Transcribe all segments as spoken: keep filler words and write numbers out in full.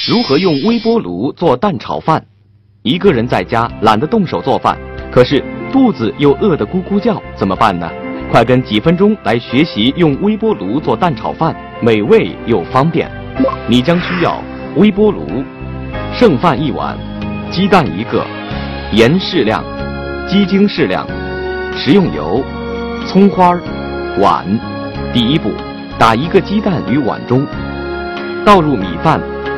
如何用微波炉做蛋炒饭？一个人在家懒得动手做饭，可是肚子又饿得咕咕叫，怎么办呢？快跟几分钟来学习用微波炉做蛋炒饭，美味又方便。你将需要微波炉、剩饭一碗、鸡蛋一个、盐适量、鸡精适量、食用油、葱花、碗。第一步，打一个鸡蛋于碗中，倒入米饭，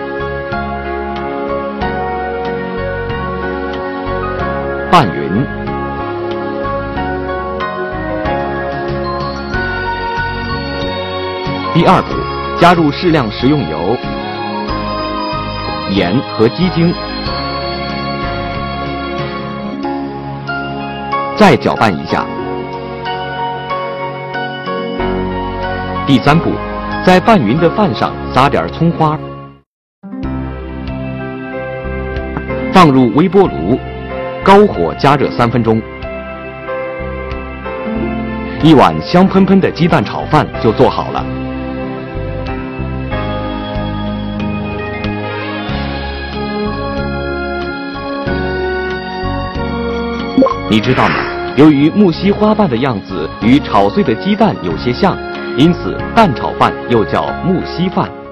拌匀。第二步，加入适量食用油、盐和鸡精，再搅拌一下。第三步，在拌匀的饭上撒点葱花，放入微波炉，高火加热三分钟。一碗香喷喷的鸡蛋炒饭就做好了。你知道吗？由于木樨花瓣的样子与炒碎的鸡蛋有些像，因此蛋炒饭又叫木樨饭。